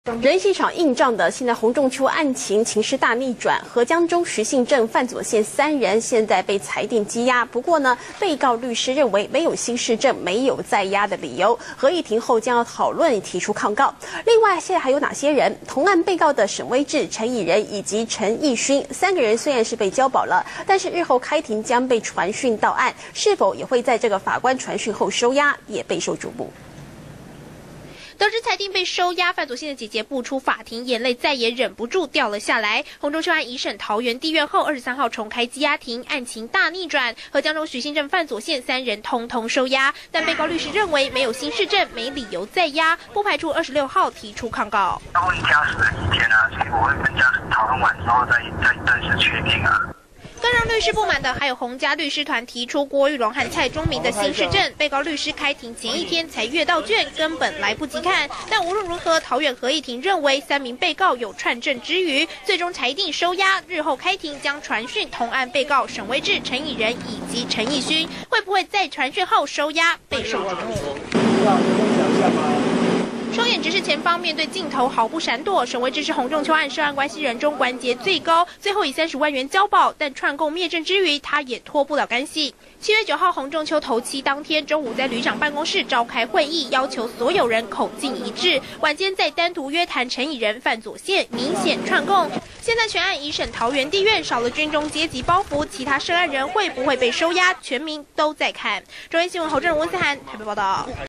人戏场硬仗的，现在洪仲丘案情势大逆转，何江中、徐信正、范左宪3人现在被裁定羁押。不过呢，被告律师认为没有新事证，没有再押的理由。合议庭后将要讨论提出抗告。另外，现在还有哪些人？同案被告的沈威志、陈以仁以及陈义勋3个人虽然是被交保了，但是日后开庭将被传讯到案，是否也会在这个法官传讯后收押，也备受瞩目。 得知裁定被收押，范左宪的姐姐步出法庭，眼泪再也忍不住掉了下来。洪仲丘案一审桃园地院后，23号重开羁押庭，案情大逆转，何江中、徐信正、范左宪3人通通收押，但被告律师认为没有新事证，没理由再押，不排除26号提出抗告。 要问家属的意见啊，所以我会跟家属讨论完之后再正式确定啊。 更让律师不满的，还有洪家律师团提出郭玉龙和蔡中明的新事证，被告律师开庭前一天才阅到卷，根本来不及看。但无论如何，桃园合议庭认为3名被告有串证之余，最终裁定收押。日后开庭将传讯同案被告沈威志、陈以仁以及陈义勋，会不会在传讯后收押，备受瞩目。双眼直视前方，面对镜头毫不闪躲。沈威志是洪仲丘案涉案关系人中关节最高，最后以30万元交保，但串供灭证之余，他也脱不了干系。7月9号，洪仲丘头七当天中午在旅长办公室召开会议，要求所有人口径一致。晚间再单独约谈陈以仁、范左宪，明显串供。现在全案一审桃园地院，少了军中阶级包袱，其他涉案人会不会被收押？全民都在看。中央新闻侯正荣、温思涵台北报道。